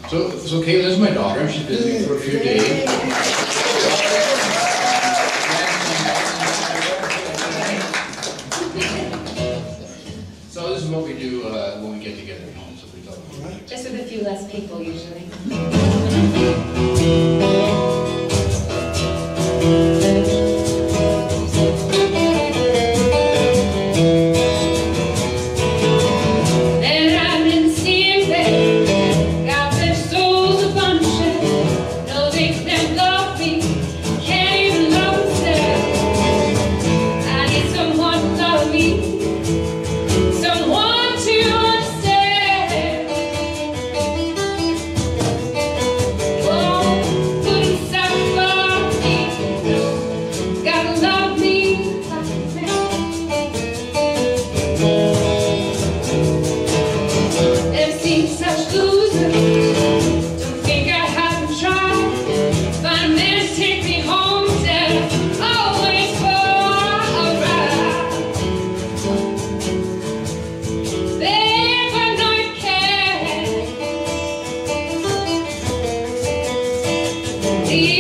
So Kayla is my daughter. She's been with me for a few days. So this is what we do when we get together at home. So we talk. Just with a few less people usually. See